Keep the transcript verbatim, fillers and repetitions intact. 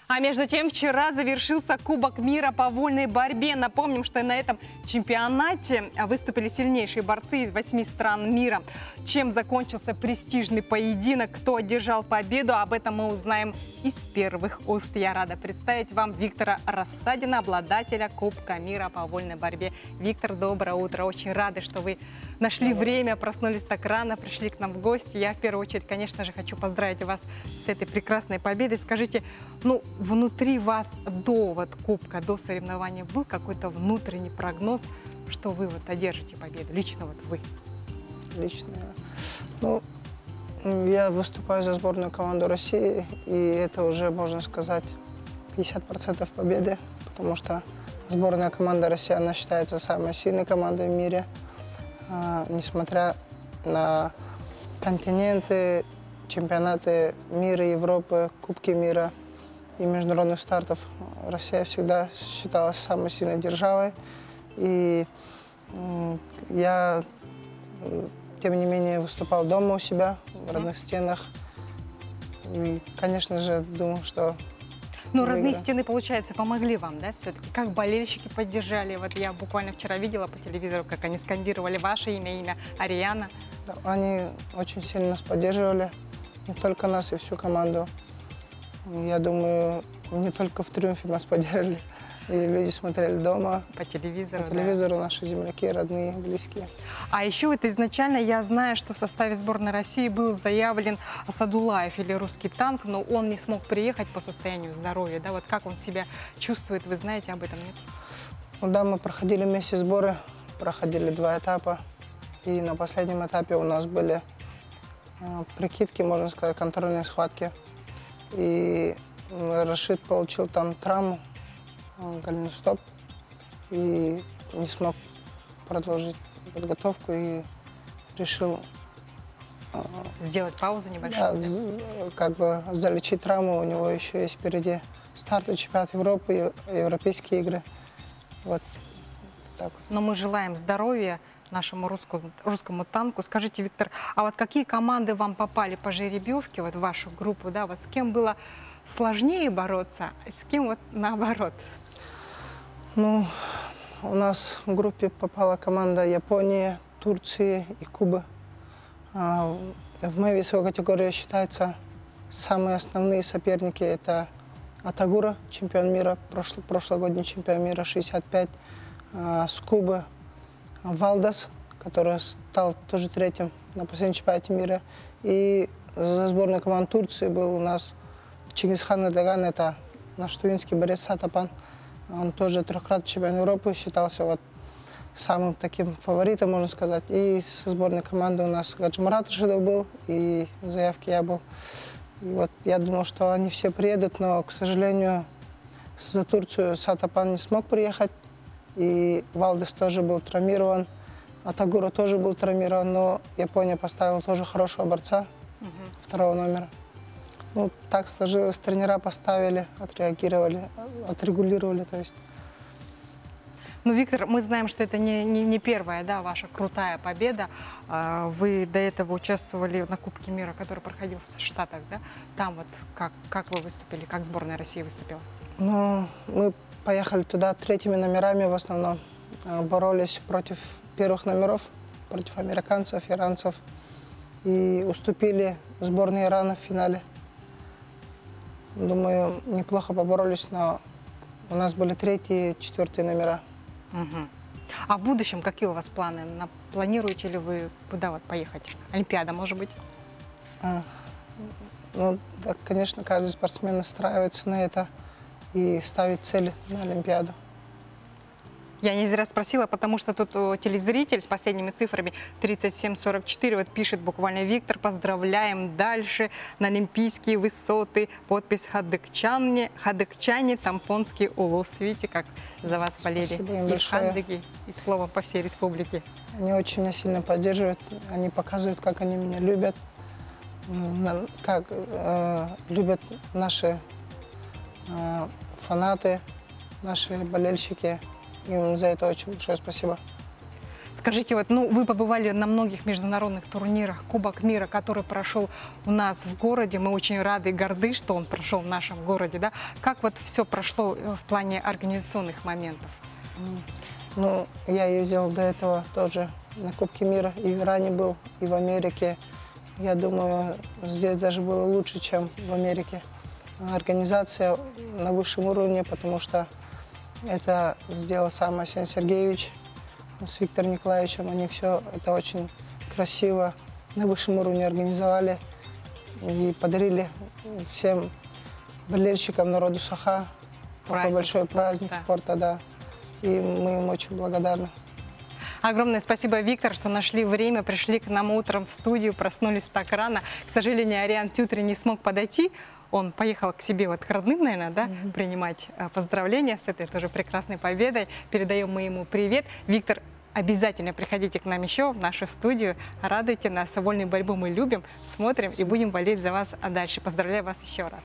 А между тем, вчера завершился Кубок мира по вольной борьбе. Напомним, что на этом чемпионате выступили сильнейшие борцы из восьми стран мира. Чем закончился престижный поединок, кто одержал победу, об этом мы узнаем из первых уст. Я рада представить вам Виктора Рассадина, обладателя Кубка мира по вольной борьбе. Виктор, доброе утро. Очень рады, что вы нашли время, проснулись так рано, пришли к нам в гости. Я в первую очередь, конечно же, хочу поздравить вас с этой прекрасной победой. Скажите, ну, внутри вас до вот Кубка, до соревнования был какой-то внутренний прогноз, что вы вот одержите победу? Лично вот вы. Лично. Ну, я выступаю за сборную команду России, и это уже, можно сказать, пятьдесят процентов победы, потому что сборная команда России, она считается самой сильной командой в мире. А, несмотря на континенты, чемпионаты мира, Европы, Кубки мира и международных стартов, Россия всегда считалась самой сильной державой. И я, тем не менее, выступал дома у себя, в родных стенах. И, конечно же, думал, что... Ну, родные стены, получается, помогли вам, да, все-таки? Как болельщики поддержали? Вот я буквально вчера видела по телевизору, как они скандировали ваше имя, имя Ариана. Да, они очень сильно нас поддерживали, не только нас, и всю команду. Я думаю, не только в «Триумфе» нас поддержали, и люди смотрели дома. По телевизору, По телевизору, да. Наши земляки, родные, близкие. А еще вот изначально я знаю, что в составе сборной России был заявлен Асадулаев или русский танк, но он не смог приехать по состоянию здоровья. Да? Вот как он себя чувствует, вы знаете об этом, нет? Ну да, мы проходили вместе сборы, проходили два этапа. И на последнем этапе у нас были э, прикидки, можно сказать, контрольные схватки. И Рашид получил там травму, голеностоп, стоп, и не смог продолжить подготовку и решил э, сделать паузу небольшую. Да, как бы залечить травму. У него еще есть впереди старты чемпионата Европы, европейские игры. Вот так вот. Но мы желаем здоровья нашему русскому, русскому танку. Скажите, Виктор, а вот какие команды вам попали по жеребьевке, вот в вашу группу, да, вот с кем было сложнее бороться, а с кем вот наоборот? Ну, у нас в группе попала команда Японии, Турции и Кубы. А в моей весовой категории считаются самые основные соперники. Это Атагура, чемпион мира, прошлый, прошлогодний чемпион мира, шестьдесят пять, а, с Кубы Валдас, который стал тоже третьим на последнем чемпионате мира. И за сборную команду Турции был у нас Чингисхан Эдоган, это наш тувинский борец Сатапан. Он тоже трехкратный чемпион Европы, считался вот самым таким фаворитом, можно сказать. И со сборной команды у нас Гаджимурат Рашидов был, и в заявке я был. И вот я думал, что они все приедут, но, к сожалению, за Турцию Сатапан не смог приехать. И Валдес тоже был травмирован, Атагура тоже был травмирован, но Япония поставила тоже хорошего борца, угу. второго номера. Ну, так сложилось, тренера поставили, отреагировали, отрегулировали, то есть. Ну, Виктор, мы знаем, что это не, не, не первая, да, ваша крутая победа. Вы до этого участвовали на Кубке мира, который проходил в Штатах, да? Там вот как, как вы выступили, как сборная России выступила? Ну, мы поехали туда третьими номерами в основном, боролись против первых номеров, против американцев, иранцев, и уступили сборной Ирана в финале. Думаю, неплохо поборолись, но у нас были третьи и четвертые номера. Угу. А в будущем какие у вас планы? Планируете ли вы куда вот поехать? Олимпиада, может быть? А, ну, да, конечно, каждый спортсмен настраивается на это и ставит цели на Олимпиаду. Я не зря спросила, потому что тут телезритель с последними цифрами тридцать семь сорок четыре вот пишет буквально: Виктор, поздравляем, дальше на олимпийские высоты. Подпись Хадыкчане, Хадыкчане, Тампонский улус. Видите, как за вас болели и в Хандыге, и словом по всей республике. Они очень меня сильно поддерживают, они показывают, как они меня любят, как э, любят наши э, фанаты, наши болельщики. Им за это очень большое спасибо. Скажите, вот, ну, вы побывали на многих международных турнирах, Кубок мира, который прошел у нас в городе. Мы очень рады и горды, что он прошел в нашем городе, да? Как вот все прошло в плане организационных моментов? Ну, я ездил до этого тоже на Кубке мира, и в Иране был, и в Америке. Я думаю, здесь даже было лучше, чем в Америке. Организация на высшем уровне, потому что это сделал сам Арсений Сергеевич с Виктором Николаевичем. Они все это очень красиво на высшем уровне организовали и подарили всем болельщикам народу Саха такой большой спорта, праздник да. спорта, да. И мы им очень благодарны. Огромное спасибо, Виктор, что нашли время, пришли к нам утром в студию, проснулись так рано. К сожалению, Ариан Тютри не смог подойти. Он поехал к себе, вот к родным, наверное, да, mm-hmm. принимать поздравления с этой тоже прекрасной победой. Передаем мы ему привет. Виктор, обязательно приходите к нам еще в нашу студию. Радуйте нас. Вольную борьбу мы любим, смотрим Спасибо. И будем болеть за вас дальше. Поздравляю вас еще раз.